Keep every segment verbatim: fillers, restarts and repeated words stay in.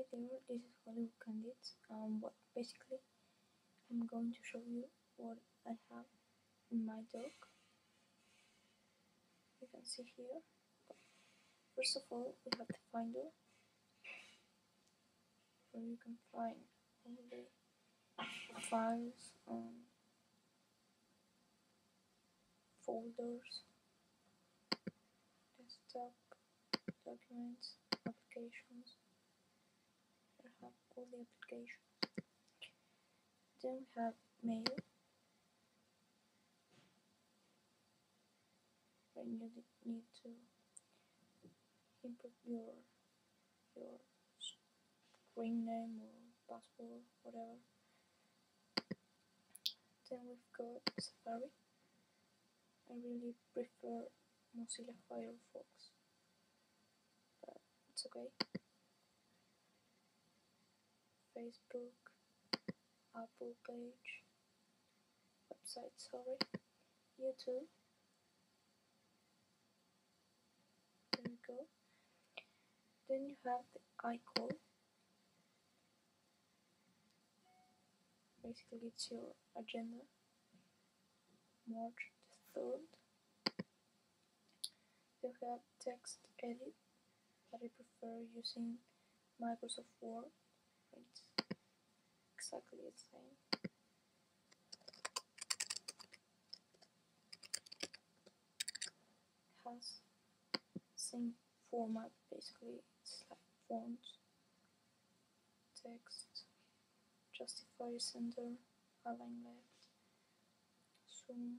Hi there, this is Hollywood Candid. Um, well, basically, I'm going to show you what I have in my dock. You can see here. First of all, we have the Finder, where you can find all the files and folders, desktop, documents, applications. Here I have all the applications. Then we have Mail, when you need to input your your screen name or password, whatever. Then we've got Safari. I really prefer Mozilla Firefox, but it's okay. Facebook, Apple page, website, sorry, YouTube. There we go. Then you have the iCall. Basically, it's your agenda. March the third. You have Text Edit, but I prefer using Microsoft Word. It's exactly the same. Has same format, basically. It's like fonts, text, justify center, align left, zoom.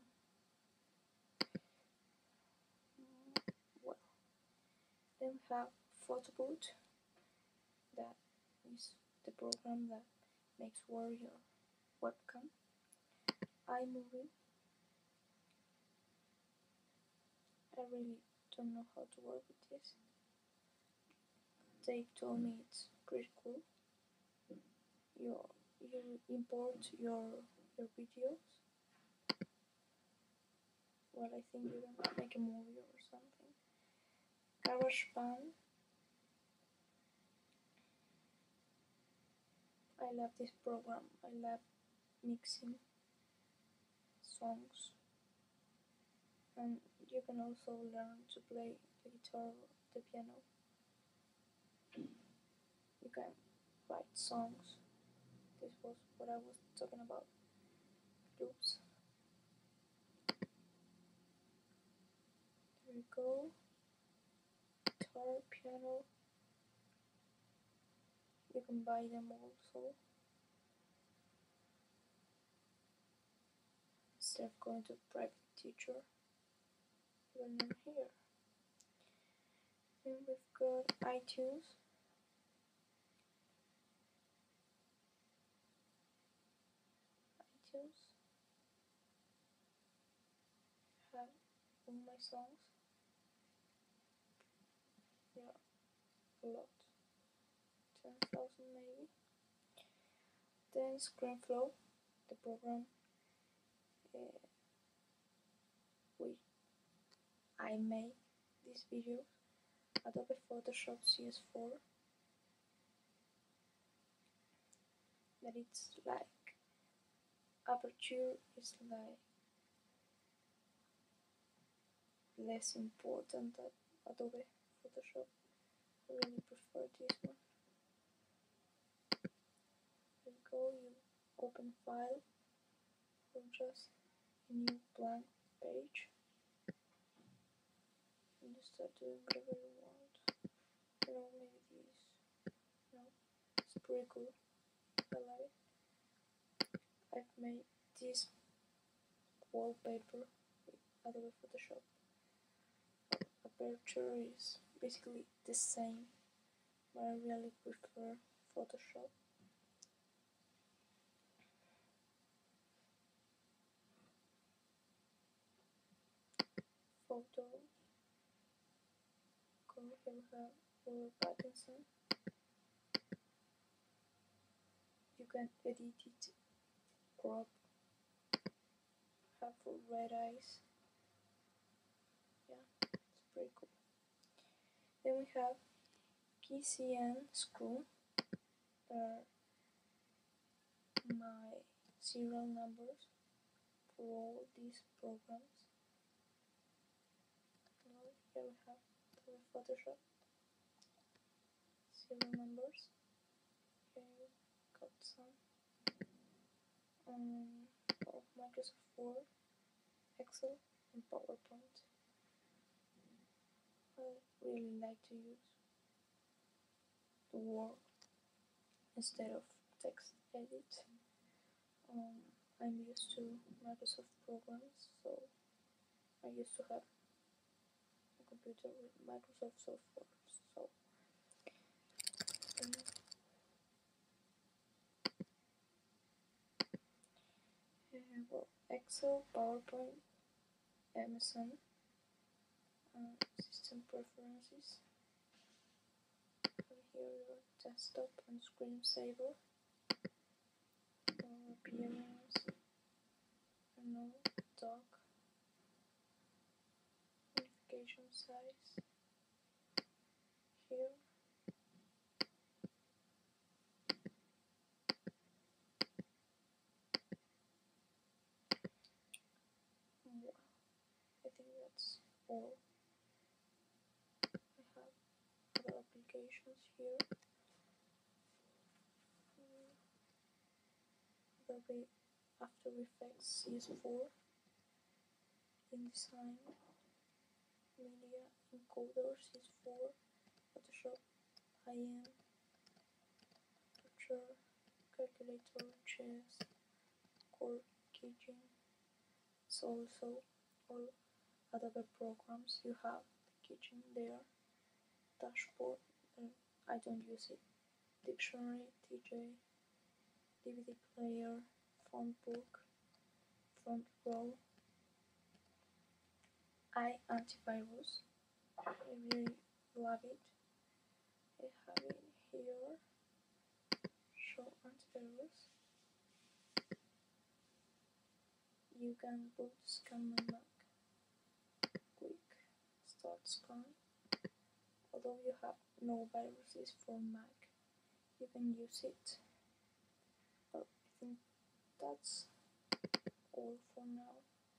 Well, then we have Photoboot. That is the program that makes work your webcam. iMovie. I really don't know how to work with this. Dave told me it's pretty cool. You you import your your videos. Well, I think you're gonna make a movie or something. GarageBand. I love this program. I love mixing songs, and you can also learn to play the guitar or the piano. You can write songs. This was what I was talking about. Loops. There we go. Guitar, piano. You can buy them also. Instead of going to a private teacher, you can learn here. Then we've got iTunes. iTunes. Have all my songs. Yeah, a lot. ten thousand maybe. Then ScreenFlow, the program uh, which I made this video. Adobe Photoshop C S four. That it's like Aperture is like less important than Adobe Photoshop. I really prefer this one. There you go, you open file or just a new blank page and you start doing whatever you want. You know, maybe this. No, it's pretty cool. I love it. I've made this wallpaper with Adobe Photoshop. Aperture is basically the same, but I really prefer Photoshop. Photo. Go here we have Robert Pattinson. You can edit it, crop, have for red eyes. Yeah, it's pretty cool. Then we have K C N Screw. Here are my serial numbers for all these programs. Well, here we have the Photoshop serial numbers. Here we got some um, of Microsoft Word, Excel, and PowerPoint. I really like to use the Word instead of text edit. Um, I'm used to Microsoft programs, so I used to have a computer with Microsoft software. So, um, uh, well, Excel, PowerPoint, M S N, uh, system preferences. And here your desktop and screensaver, uh, appearance, I know, dock, notification size. Here, wow, I think that's all. I have other applications here. Um, Adobe After Effects C S four, InDesign, Media Encoder C S four, Photoshop, I M, Aperture, Calculator, Chess, Core Kitchen. So also all Adobe programs you have the kitchen there, dashboard, uh, I don't use it, dictionary, T J, D V D player, phone book, front row, iAntivirus, I really love it. I have it here, show antivirus. You can boot scan my Mac, quick start scan. Although you have no viruses for Mac, you can use it. Well, I think that's all for now.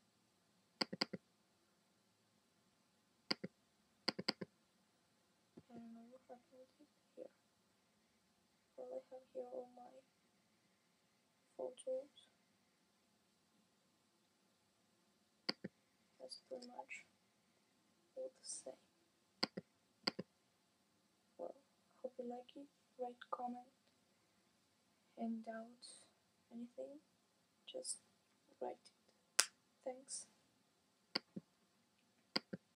I don't know what happened with it here. Well, I have here all my photos. That's pretty much all the same. Well, hope you like it. Write comment and doubts, anything, just write it. Thanks.